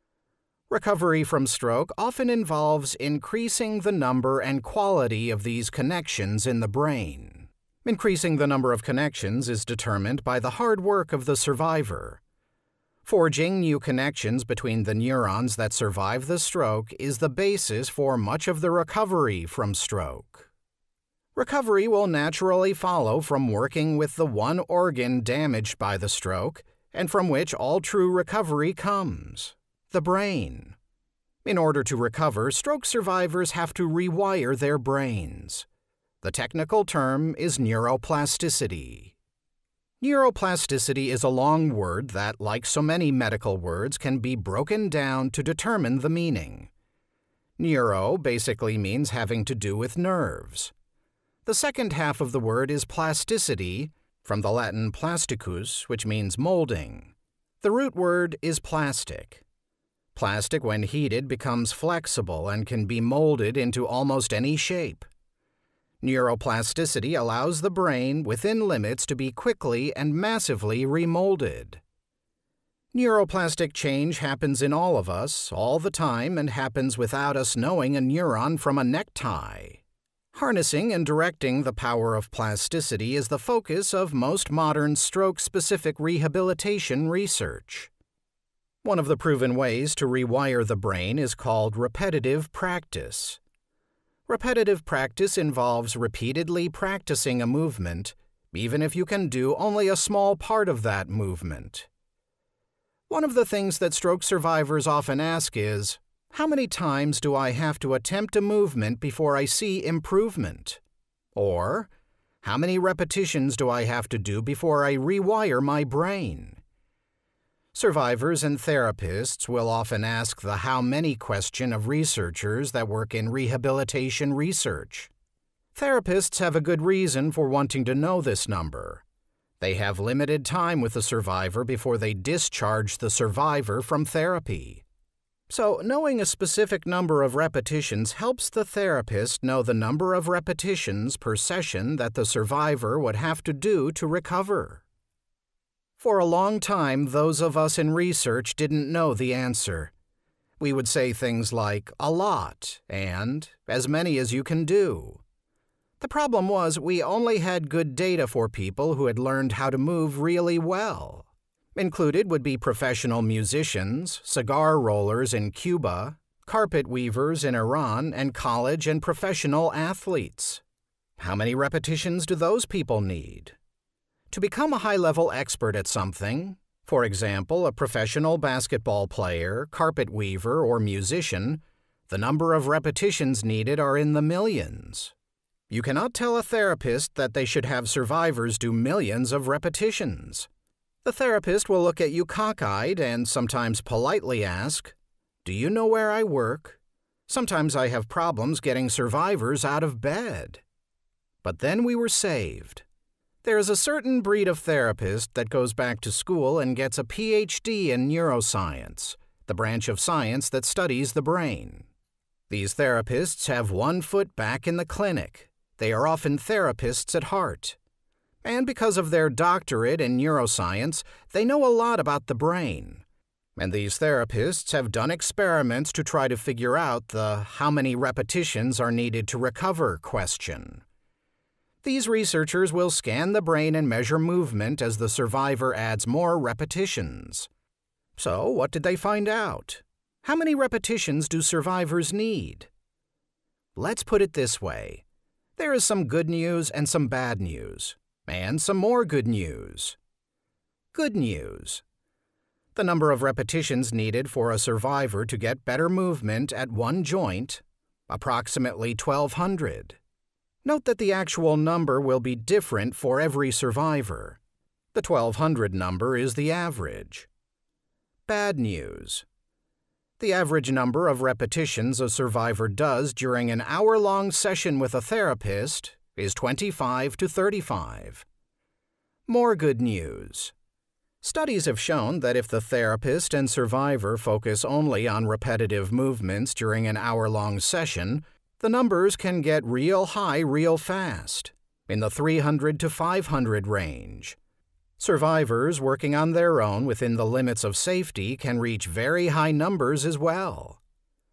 Recovery from stroke often involves increasing the number and quality of these connections in the brain. Increasing the number of connections is determined by the hard work of the survivor. Forging new connections between the neurons that survive the stroke is the basis for much of the recovery from stroke. Recovery will naturally follow from working with the one organ damaged by the stroke and from which all true recovery comes: the brain. In order to recover, stroke survivors have to rewire their brains. The technical term is neuroplasticity. Neuroplasticity is a long word that, like so many medical words, can be broken down to determine the meaning. Neuro basically means having to do with nerves. The second half of the word is plasticity, from the Latin plasticus, which means molding. The root word is plastic. Plastic, when heated, becomes flexible and can be molded into almost any shape. Neuroplasticity allows the brain, within limits, to be quickly and massively remolded. Neuroplastic change happens in all of us, all the time, and happens without us knowing a neuron from a necktie. Harnessing and directing the power of plasticity is the focus of most modern stroke-specific rehabilitation research. One of the proven ways to rewire the brain is called repetitive practice. Repetitive practice involves repeatedly practicing a movement, even if you can do only a small part of that movement. One of the things that stroke survivors often ask is, how many times do I have to attempt a movement before I see improvement? Or, how many repetitions do I have to do before I rewire my brain? Survivors and therapists will often ask the how many question of researchers that work in rehabilitation research. Therapists have a good reason for wanting to know this number. They have limited time with the survivor before they discharge the survivor from therapy. So, knowing a specific number of repetitions helps the therapist know the number of repetitions per session that the survivor would have to do to recover. For a long time, those of us in research didn't know the answer. We would say things like, a lot, and as many as you can do. The problem was we only had good data for people who had learned how to move really well. Included would be professional musicians, cigar rollers in Cuba, carpet weavers in Iran, and college and professional athletes. How many repetitions do those people need? To become a high-level expert at something, for example, a professional basketball player, carpet weaver, or musician, the number of repetitions needed are in the millions. You cannot tell a therapist that they should have survivors do millions of repetitions. The therapist will look at you cockeyed and sometimes politely ask, "Do you know where I work? Sometimes I have problems getting survivors out of bed." But then we were saved. There is a certain breed of therapist that goes back to school and gets a PhD in neuroscience, the branch of science that studies the brain. These therapists have one foot back in the clinic. They are often therapists at heart. And because of their doctorate in neuroscience, they know a lot about the brain. And these therapists have done experiments to try to figure out the how many repetitions are needed to recover question. These researchers will scan the brain and measure movement as the survivor adds more repetitions. So, what did they find out? How many repetitions do survivors need? Let's put it this way. There is some good news and some bad news. And some more good news. Good news. The number of repetitions needed for a survivor to get better movement at one joint, approximately 1,200. Note that the actual number will be different for every survivor. The 1,200 number is the average. Bad news. The average number of repetitions a survivor does during an hour-long session with a therapist is 25 to 35. More good news. Studies have shown that if the therapist and survivor focus only on repetitive movements during an hour-long session, the numbers can get real high real fast, in the 300 to 500 range. Survivors working on their own within the limits of safety can reach very high numbers as well.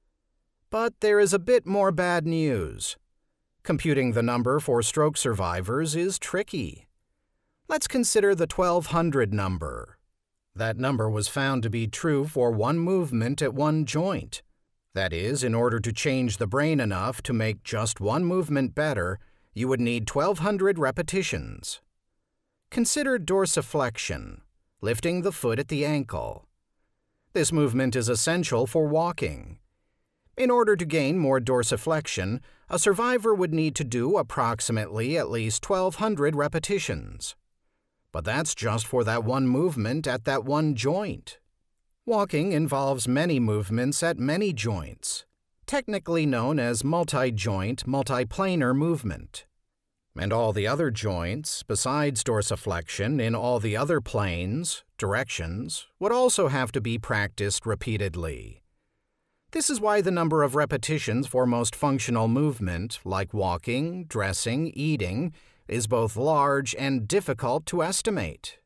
But there is a bit more bad news. Computing the number for stroke survivors is tricky. Let's consider the 1,200 number. That number was found to be true for one movement at one joint. That is, in order to change the brain enough to make just one movement better, you would need 1,200 repetitions. Consider dorsiflexion, lifting the foot at the ankle. This movement is essential for walking. In order to gain more dorsiflexion, a survivor would need to do approximately at least 1,200 repetitions. But that's just for that one movement at that one joint. Walking involves many movements at many joints, technically known as multi-joint, multiplanar movement. And all the other joints, besides dorsiflexion in all the other planes, directions, would also have to be practiced repeatedly. This is why the number of repetitions for most functional movement, like walking, dressing, eating, is both large and difficult to estimate.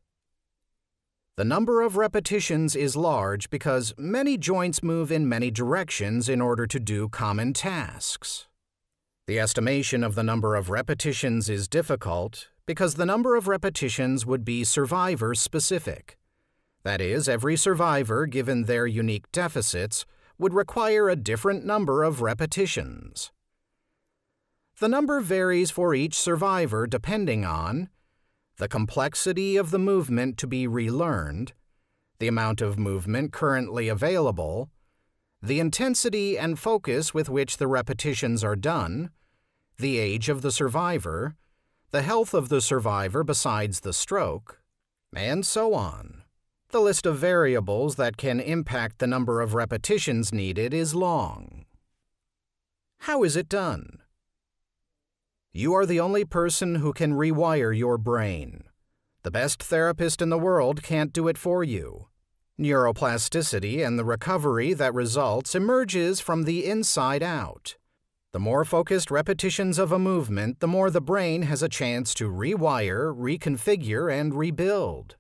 The number of repetitions is large because many joints move in many directions in order to do common tasks. The estimation of the number of repetitions is difficult because the number of repetitions would be survivor-specific. That is, every survivor, given their unique deficits, would require a different number of repetitions. The number varies for each survivor depending on the complexity of the movement to be relearned, the amount of movement currently available, the intensity and focus with which the repetitions are done, the age of the survivor, the health of the survivor besides the stroke, and so on. The list of variables that can impact the number of repetitions needed is long. How is it done? You are the only person who can rewire your brain. The best therapist in the world can't do it for you. Neuroplasticity and the recovery that results emerges from the inside out. The more focused repetitions of a movement, the more the brain has a chance to rewire, reconfigure, and rebuild.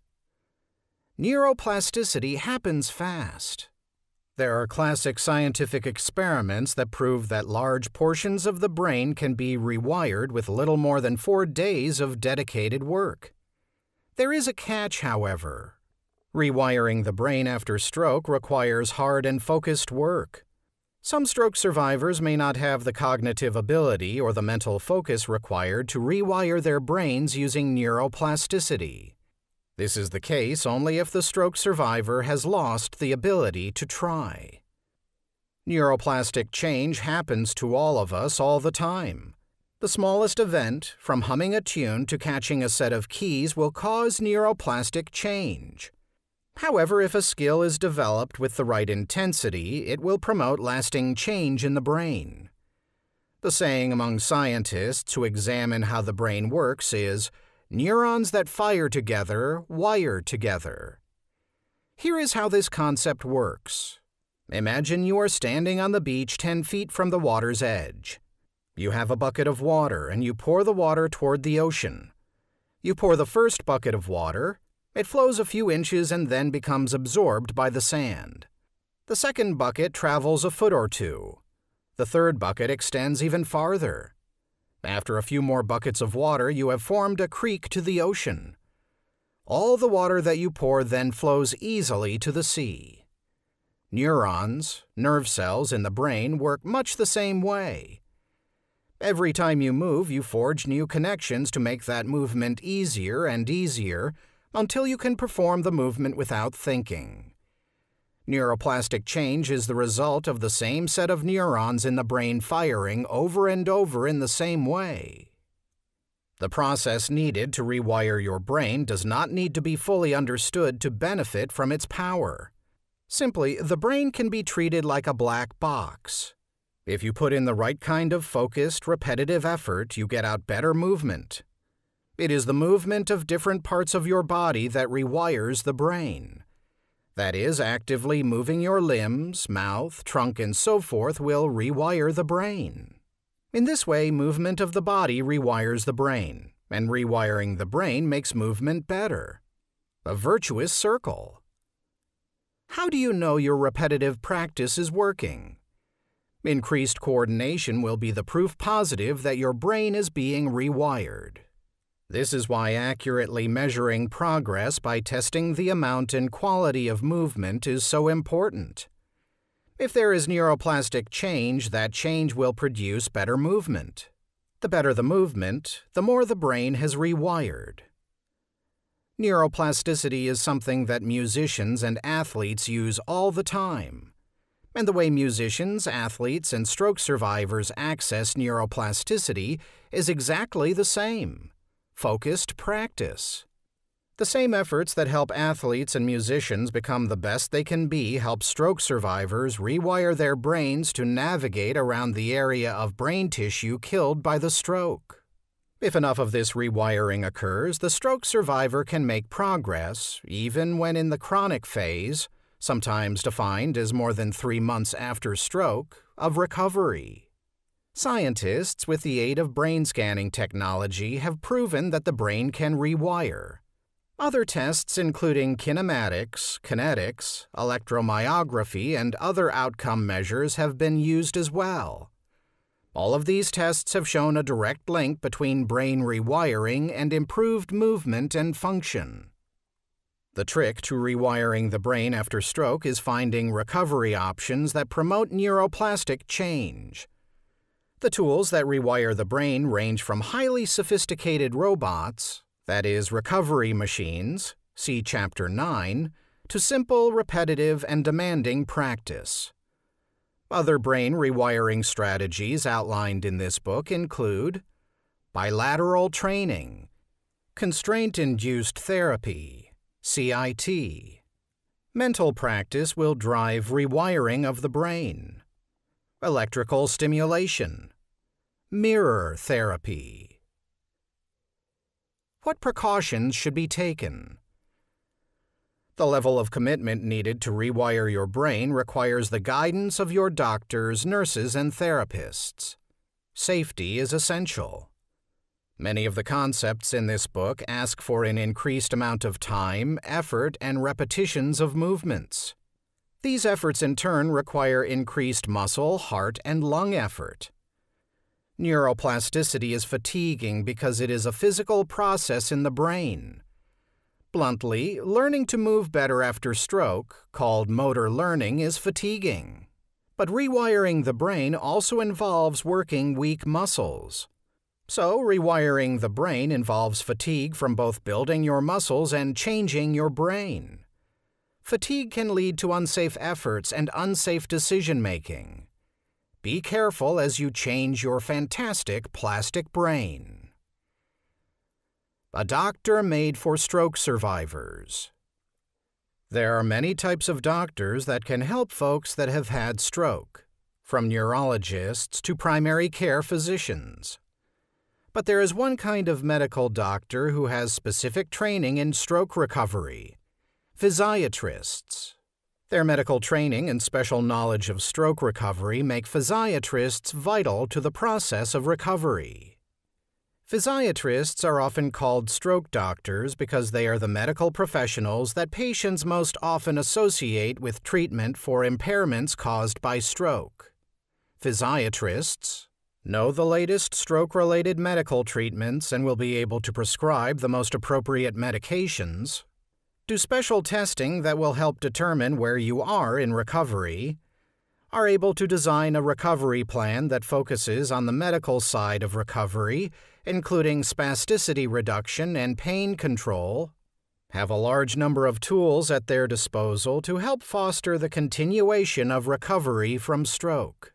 Neuroplasticity happens fast. There are classic scientific experiments that prove that large portions of the brain can be rewired with little more than 4 days of dedicated work. There is a catch, however. Rewiring the brain after stroke requires hard and focused work. Some stroke survivors may not have the cognitive ability or the mental focus required to rewire their brains using neuroplasticity. This is the case only if the stroke survivor has lost the ability to try. Neuroplastic change happens to all of us all the time. The smallest event, from humming a tune to catching a set of keys, will cause neuroplastic change. However, if a skill is developed with the right intensity, it will promote lasting change in the brain. The saying among scientists who examine how the brain works is, "Neurons that fire together, wire together." Here is how this concept works. Imagine you are standing on the beach 10 feet from the water's edge. You have a bucket of water and you pour the water toward the ocean. You pour the first bucket of water. It flows a few inches and then becomes absorbed by the sand. The second bucket travels a foot or two. The third bucket extends even farther. After a few more buckets of water, you have formed a creek to the ocean. All the water that you pour then flows easily to the sea. Neurons, nerve cells in the brain, work much the same way. Every time you move, you forge new connections to make that movement easier and easier until you can perform the movement without thinking. Neuroplastic change is the result of the same set of neurons in the brain firing over and over in the same way. The process needed to rewire your brain does not need to be fully understood to benefit from its power. Simply, the brain can be treated like a black box. If you put in the right kind of focused, repetitive effort, you get out better movement. It is the movement of different parts of your body that rewires the brain. That is, actively moving your limbs, mouth, trunk, and so forth will rewire the brain. In this way, movement of the body rewires the brain, and rewiring the brain makes movement better. A virtuous circle. How do you know your repetitive practice is working? Increased coordination will be the proof positive that your brain is being rewired. This is why accurately measuring progress by testing the amount and quality of movement is so important. If there is neuroplastic change, that change will produce better movement. The better the movement, the more the brain has rewired. Neuroplasticity is something that musicians and athletes use all the time. And the way musicians, athletes, and stroke survivors access neuroplasticity is exactly the same. Focused practice. The same efforts that help athletes and musicians become the best they can be help stroke survivors rewire their brains to navigate around the area of brain tissue killed by the stroke. If enough of this rewiring occurs, the stroke survivor can make progress, even when in the chronic phase, sometimes defined as more than 3 months after stroke, of recovery. Scientists, with the aid of brain scanning technology, have proven that the brain can rewire. Other tests, including kinematics, kinetics, electromyography, and other outcome measures, have been used as well. All of these tests have shown a direct link between brain rewiring and improved movement and function. The trick to rewiring the brain after stroke is finding recovery options that promote neuroplastic change. The tools that rewire the brain range from highly sophisticated robots, that is, recovery machines, see Chapter 9, to simple, repetitive, and demanding practice. Other brain rewiring strategies outlined in this book include bilateral training, constraint-induced therapy, CIT. Mental practice will drive rewiring of the brain. Electrical stimulation, mirror therapy. What precautions should be taken? The level of commitment needed to rewire your brain requires the guidance of your doctors, nurses, and therapists. Safety is essential. Many of the concepts in this book ask for an increased amount of time, effort, and repetitions of movements. These efforts in turn require increased muscle, heart, and lung effort. Neuroplasticity is fatiguing because it is a physical process in the brain. Bluntly, learning to move better after stroke, called motor learning, is fatiguing. But rewiring the brain also involves working weak muscles. So, rewiring the brain involves fatigue from both building your muscles and changing your brain. Fatigue can lead to unsafe efforts and unsafe decision-making. Be careful as you change your fantastic plastic brain. A doctor made for stroke survivors. There are many types of doctors that can help folks that have had stroke, from neurologists to primary care physicians. But there is one kind of medical doctor who has specific training in stroke recovery: physiatrists. Their medical training and special knowledge of stroke recovery make physiatrists vital to the process of recovery. Physiatrists are often called stroke doctors because they are the medical professionals that patients most often associate with treatment for impairments caused by stroke. Physiatrists know the latest stroke-related medical treatments and will be able to prescribe the most appropriate medications, do special testing that will help determine where you are in recovery, are able to design a recovery plan that focuses on the medical side of recovery, including spasticity reduction and pain control, have a large number of tools at their disposal to help foster the continuation of recovery from stroke.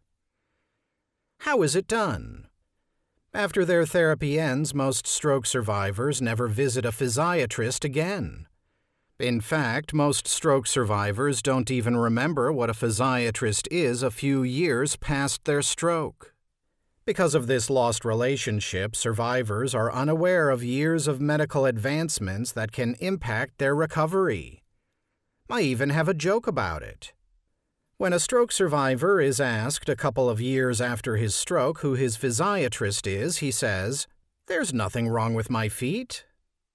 How is it done? After their therapy ends, most stroke survivors never visit a physiatrist again. In fact, most stroke survivors don't even remember what a physiatrist is a few years past their stroke. Because of this lost relationship, survivors are unaware of years of medical advancements that can impact their recovery. I even have a joke about it. When a stroke survivor is asked a couple of years after his stroke who his physiatrist is, he says, "There's nothing wrong with my feet."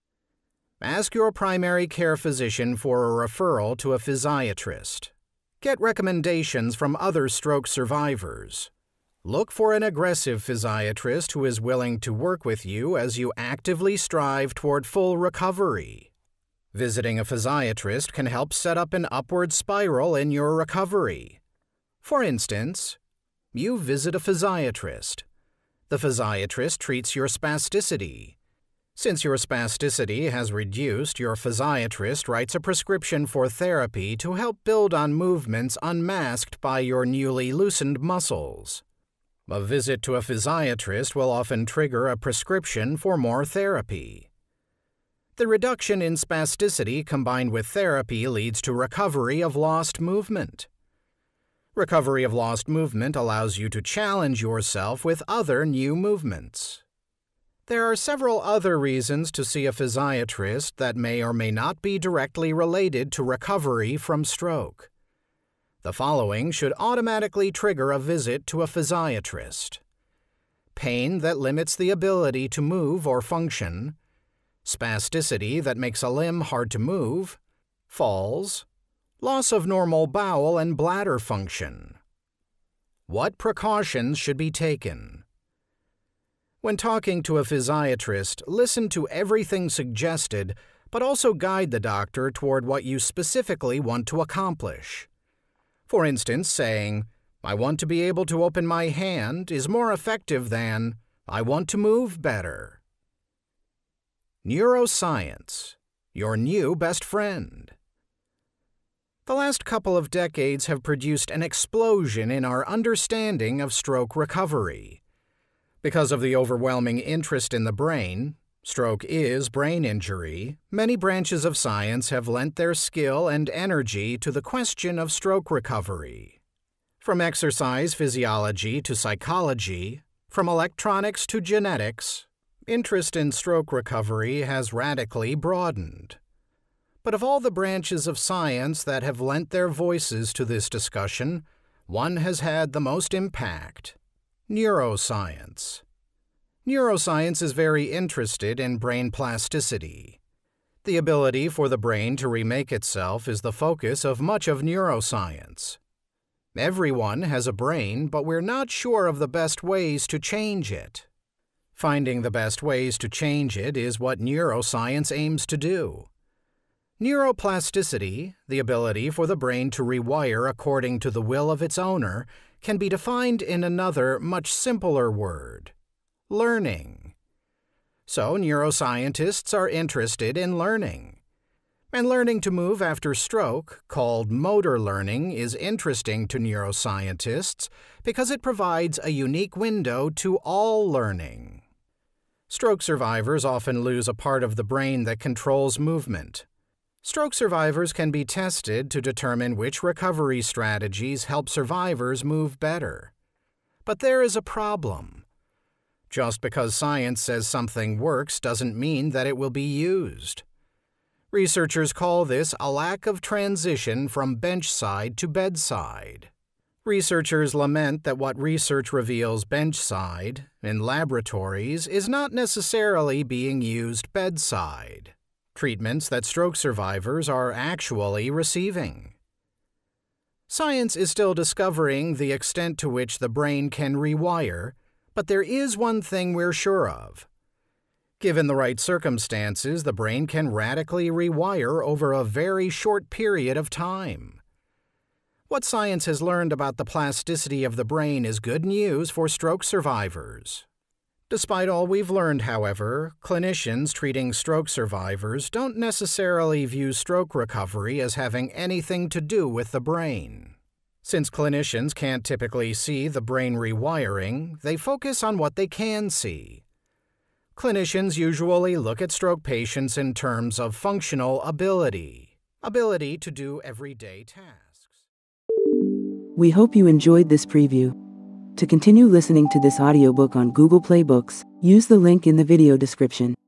Ask your primary care physician for a referral to a physiatrist. Get recommendations from other stroke survivors. Look for an aggressive physiatrist who is willing to work with you as you actively strive toward full recovery. Visiting a physiatrist can help set up an upward spiral in your recovery. For instance, you visit a physiatrist. The physiatrist treats your spasticity. Since your spasticity has reduced, your physiatrist writes a prescription for therapy to help build on movements unmasked by your newly loosened muscles. A visit to a physiatrist will often trigger a prescription for more therapy. The reduction in spasticity combined with therapy leads to recovery of lost movement. Recovery of lost movement allows you to challenge yourself with other new movements. There are several other reasons to see a physiatrist that may or may not be directly related to recovery from stroke. The following should automatically trigger a visit to a physiatrist: pain that limits the ability to move or function, spasticity that makes a limb hard to move, falls, loss of normal bowel and bladder function. What precautions should be taken? When talking to a physiatrist, listen to everything suggested, but also guide the doctor toward what you specifically want to accomplish. For instance, saying, "I want to be able to open my hand," is more effective than, "I want to move better." Neuroscience, your new best friend. The last couple of decades have produced an explosion in our understanding of stroke recovery. Because of the overwhelming interest in the brain, stroke is brain injury, many branches of science have lent their skill and energy to the question of stroke recovery. From exercise physiology to psychology, from electronics to genetics, interest in stroke recovery has radically broadened. But of all the branches of science that have lent their voices to this discussion, one has had the most impact: neuroscience. Neuroscience is very interested in brain plasticity. The ability for the brain to remake itself is the focus of much of neuroscience. Everyone has a brain, but we're not sure of the best ways to change it. Finding the best ways to change it is what neuroscience aims to do. Neuroplasticity, the ability for the brain to rewire according to the will of its owner, can be defined in another, much simpler word: learning. So neuroscientists are interested in learning. And learning to move after stroke, called motor learning, is interesting to neuroscientists because it provides a unique window to all learning. Stroke survivors often lose a part of the brain that controls movement. Stroke survivors can be tested to determine which recovery strategies help survivors move better. But there is a problem. Just because science says something works doesn't mean that it will be used. Researchers call this a lack of transition from benchside to bedside. Researchers lament that what research reveals benchside, in laboratories, is not necessarily being used bedside. Treatments that stroke survivors are actually receiving. Science is still discovering the extent to which the brain can rewire, but there is one thing we're sure of. Given the right circumstances, the brain can radically rewire over a very short period of time. What science has learned about the plasticity of the brain is good news for stroke survivors. Despite all we've learned, however, clinicians treating stroke survivors don't necessarily view stroke recovery as having anything to do with the brain. Since clinicians can't typically see the brain rewiring, they focus on what they can see. Clinicians usually look at stroke patients in terms of functional ability to do everyday tasks. We hope you enjoyed this preview. To continue listening to this audiobook on Google Play Books, use the link in the video description.